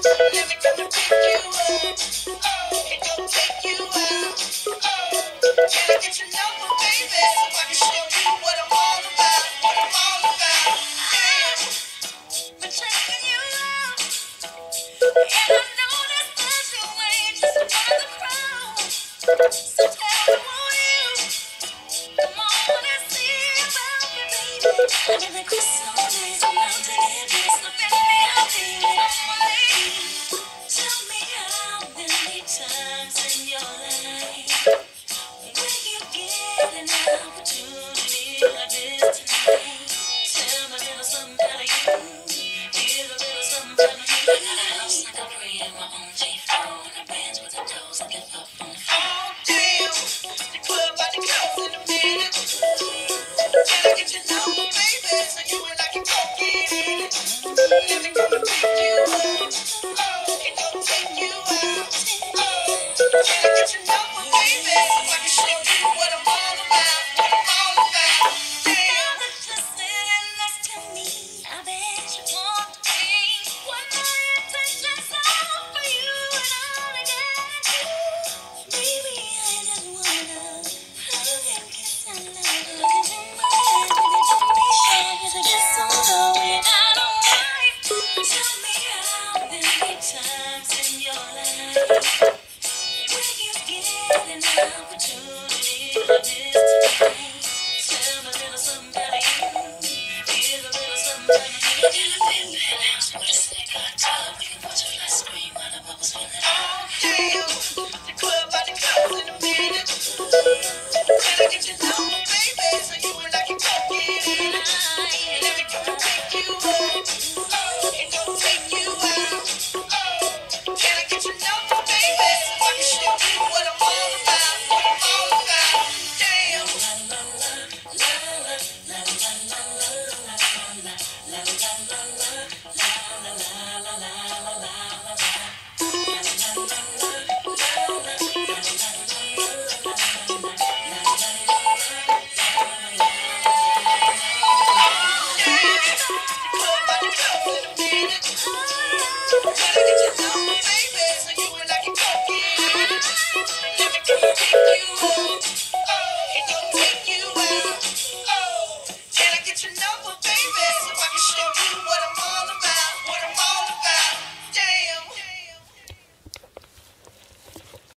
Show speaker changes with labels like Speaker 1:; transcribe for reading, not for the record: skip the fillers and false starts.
Speaker 1: Let me come and pick you up. And go take you out. Can I get your number, baby? So I can show you what I'm all about. What I'm all about. I've been checking you out. And I noticed that you ain't just another crowd. So tell me, won't you come on and see about me, baby? I'm in the crystal days, I'm out to get this. Look at me, I'm feeling on my knees. Tell me how many times in your life will you get an opportunity like this tonight? Tell me a little something about you. Here's a little something about me. I got a house like a pretty in my own J4. And a bands with the toes that lift up on the floor. Oh, damn. The club about to close in a minute. Can I get your number, baby? So you and I can go get it. Let me come and pick you up. And go take you out. Can I get your number, baby? So I can show you what I'm all about. What I'm all about. Now that you're sitting next to me, I bet you want to be. What my intentions are for you and all I got to do. Baby, I just wanna hug and kiss and love. Look into my eyes, baby, don't be shy. 'Cause I get so low and I don't mind. Tell me how many times in your life will you get an opportunity like this?